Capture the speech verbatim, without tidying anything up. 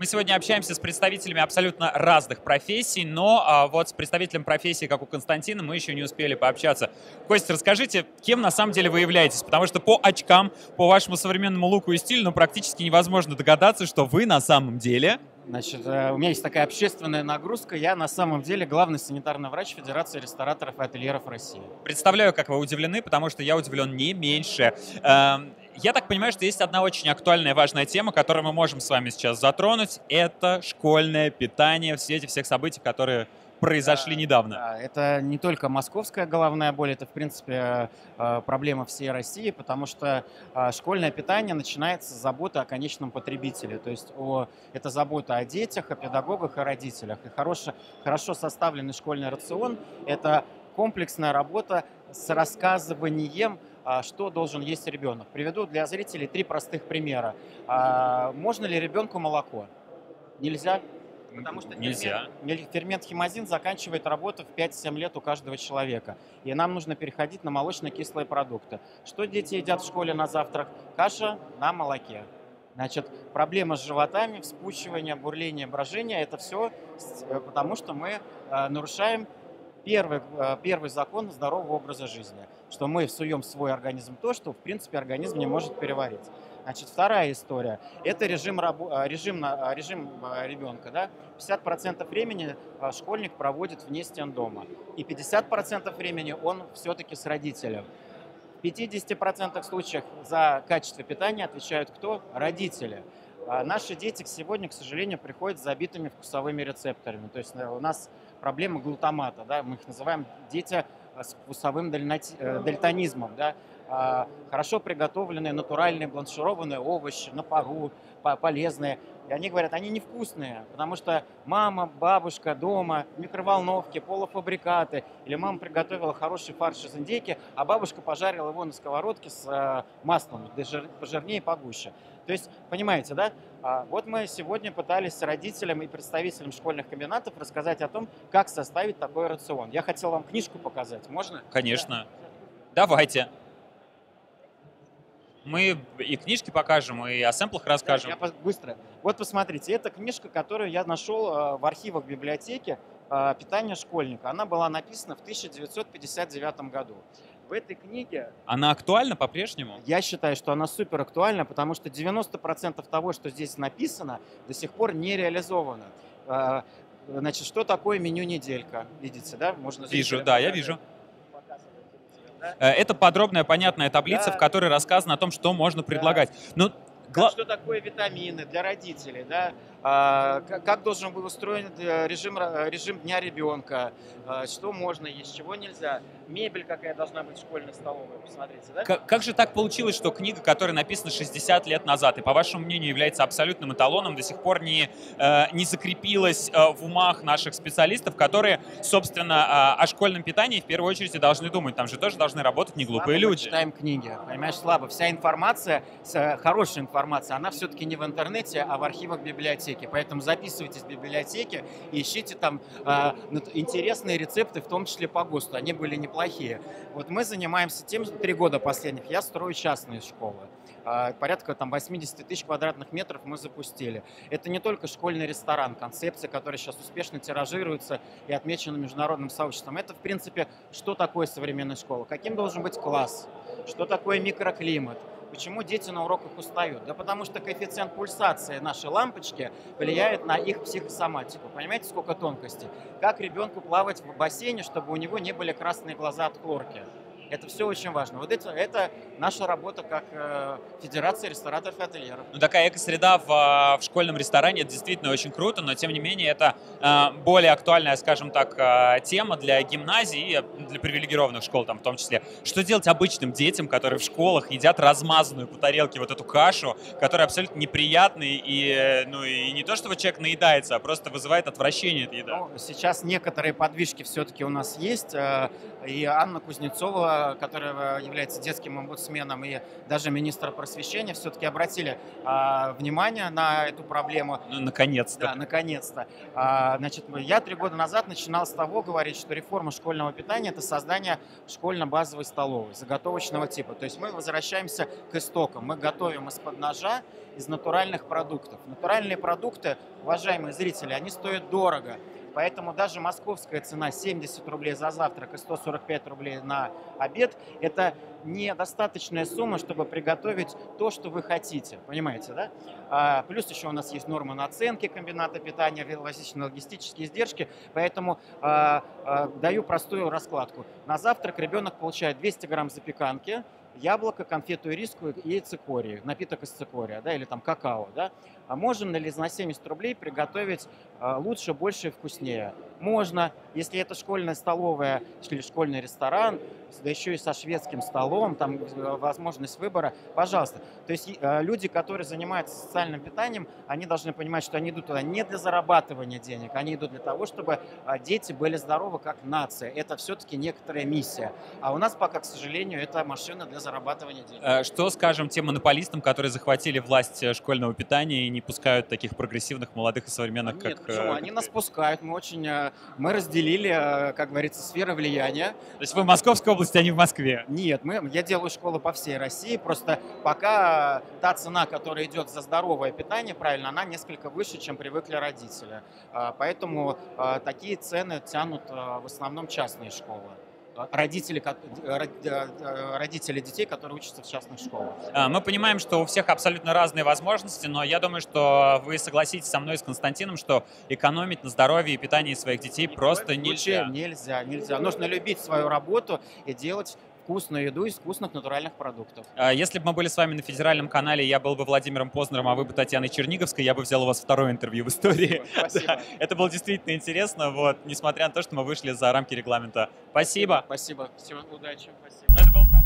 Мы сегодня общаемся с представителями абсолютно разных профессий, но а, вот с представителем профессии, как у Константина, мы еще не успели пообщаться. Костя, расскажите, кем на самом деле вы являетесь? Потому что по очкам, по вашему современному луку и стилю, ну, практически невозможно догадаться, что вы на самом деле... Значит, э, у меня есть такая общественная нагрузка. Я на самом деле главный санитарный врач Федерации рестораторов и ательеров России. Представляю, как вы удивлены, потому что я удивлен не меньше. Эм, Я так понимаю, что есть одна очень актуальная и важная тема, которую мы можем с вами сейчас затронуть. Это школьное питание в свете всех событий, которые произошли Да, недавно. да, это не только московская головная боль, это, в принципе, э, проблема всей России, потому что э, школьное питание начинается с заботы о конечном потребителе. То есть о, это забота о детях, о педагогах и родителях. И хорошо, хорошо составленный школьный рацион– это комплексная работа с рассказыванием, а, что должен есть ребенок. Приведу для зрителей три простых примера. А, Можно ли ребенку молоко? Нельзя. Потому что Нельзя. фермент, фермент химозин заканчивает работу в пять-семь лет у каждого человека. И нам нужно переходить на молочно-кислые продукты. Что дети едят в школе на завтрак? Каша на молоке. Значит, проблема с животами, вспучивание, бурление, брожение– это все потому, что мы э, нарушаем первый, э, первый закон здорового образа жизни, что мы всуем в свой организм то, что, в принципе, организм не может переварить. Значит, вторая история– это режим, рабо- режим, на- режим э, ребенка. Да? пятьдесят процентов времени э, школьник проводит вне стен дома, и пятьдесят процентов времени он все-таки с родителем. В пятидесяти процентах случаев за качество питания отвечают кто? Родители. А наши дети сегодня, к сожалению, приходят с забитыми вкусовыми рецепторами. То есть э, у нас проблема глутамата, да? Мы их называем дети с вкусовым дальноти- э, дальтонизмом. Да? А, Хорошо приготовленные, натуральные, бланшированные овощи на пару, по- полезные. И они говорят, они невкусные, потому что мама, бабушка дома, в микроволновке, полуфабрикаты. Или мама приготовила хороший фарш из индейки, а бабушка пожарила его на сковородке с э, маслом, да жир- пожирнее и погуще. То есть, понимаете, да? А, Вот мы сегодня пытались с родителям и представителям школьных комбинатов рассказать о том, как составить такой рацион. Я хотел вам книжку показать. Можно? Конечно. Давайте. Мы и книжки покажем, и о сэмплах Да, расскажем. я пос- быстро. Вот посмотрите, это книжка, которую я нашел э, в архивах библиотеки э, «Питание школьника». Она была написана в тысяча девятьсот пятьдесят девятом году. В этой книге Она актуальна по-прежнему? я считаю, что она супер актуальна, потому что девяносто процентов того, что здесь написано, до сих пор не реализовано. Э, Значит, что такое меню неделька? Видите, да? Можно Вижу, зрителям да, я показать. вижу. Показывать зрителям, да? Э, Это подробная, понятная таблица, Да. в которой рассказано о том, что можно предлагать. Ну, Как- гла- Что такое витамины для родителей, да? А, как, как должен быть устроен э, режим, ра- режим дня ребенка, а, что можно есть, чего нельзя, мебель какая должна быть в школьной столовой, посмотрите, да? Как, как же так получилось, что книга, которая написана шестьдесят лет назад и, по вашему мнению, является абсолютным эталоном, до сих пор не, э, не закрепилась э, в умах наших специалистов, которые, собственно, э, о школьном питании в первую очередь и должны думать. Там же тоже должны работать не глупые Слабо мы люди. читаем книги, понимаешь, слабо. Вся информация, с- э, хорошая информация, она все-таки не в интернете, а в архивах библиотеки. Поэтому записывайтесь в библиотеке и ищите там а, нат- интересные рецепты, в том числе по ГОСТу. Они были неплохие. Вот мы занимаемся тем, три года последних, я строю частные школы. А, Порядка там восемьдесят тысяч квадратных метров мы запустили. Это не только школьный ресторан, концепция, которая сейчас успешно тиражируется и отмечена международным сообществом. Это, в принципе, что такое современная школа, каким должен быть класс, что такое микроклимат. Почему дети на уроках устают? Да потому что коэффициент пульсации нашей лампочки влияет на их психосоматику. Понимаете, сколько тонкостей? Как ребенку плавать в бассейне, чтобы у него не были красные глаза от хлорки? Это все очень важно. Вот это, это наша работа как э, Федерация рестораторов и ательеров. Ну, такая экосреда в, а, в школьном ресторане, это действительно очень круто, но, тем не менее, это а, более актуальная, скажем так, а, тема для гимназий и для привилегированных школ там в том числе. Что делать обычным детям, которые в школах едят размазанную по тарелке вот эту кашу, которая абсолютно неприятная и, э, ну, и не то, что человек наедается, а просто вызывает отвращение эта еда? Ну, сейчас некоторые подвижки все-таки у нас есть, э, и Анна Кузнецова правительство, которое является детским омбудсменом, и даже министр просвещения все-таки обратили а, внимание на эту проблему. Ну, наконец-то. Да, наконец-то. А, значит, я три года назад начинал с того говорить, что реформа школьного питания – это создание школьно-базовой столовой, заготовочного типа. То есть мы возвращаемся к истокам. Мы готовим из-под ножа, из натуральных продуктов. Натуральные продукты, уважаемые зрители, они стоят дорого. Поэтому даже московская цена семьдесят рублей за завтрак и сто сорок пять рублей на обед – это недостаточная сумма, чтобы приготовить то, что вы хотите. Понимаете, да? А, плюс еще у нас есть нормы наценки комбината питания, различные логистические издержки. Поэтому а, а, даю простую раскладку. На завтрак ребенок получает двести грамм запеканки, яблоко, конфету ириску и цикорий, напиток из цикория, да, или там какао, да. А можно ли на семьдесят рублей приготовить а, лучше, больше и вкуснее? Можно, если это школьная столовая или школьный ресторан, да еще и со шведским столом, там возможность выбора, пожалуйста. То есть э, люди, которые занимаются социальным питанием, они должны понимать, что они идут туда не для зарабатывания денег, они идут для того, чтобы э, дети были здоровы как нация. Это все-таки некоторая миссия. А у нас пока, к сожалению, это машина для зарабатывания денег. Что скажем тем монополистам, которые захватили власть школьного питания и не пускают таких прогрессивных, молодых и современных, Нет, как... почему? Они нас пускают, мы очень, мы разделили, как говорится, сферы влияния. То есть вы в Московской области, а не в Москве? Нет, мы, я делаю школы по всей России, просто пока та цена, которая идет за здоровое питание, правильно, она несколько выше, чем привыкли родители. Поэтому такие цены тянут в основном частные школы. Родители, родители детей, которые учатся в частных школах. Мы понимаем, что у всех абсолютно разные возможности, но я думаю, что вы согласитесь со мной, с Константином, что экономить на здоровье и питании своих детей Ни просто нельзя. Нельзя, нельзя. Нужно любить свою работу и делать вкусную еду из вкусных натуральных продуктов. Если бы мы были с вами на федеральном канале, я был бы Владимиром Познером, а вы бы Татьяной Черниговской, я бы взял у вас второе интервью в истории. Спасибо. Да, это было действительно интересно, вот, несмотря на то, что мы вышли за рамки регламента. Спасибо. Спасибо. Всего удачи. Спасибо. Но это было правда.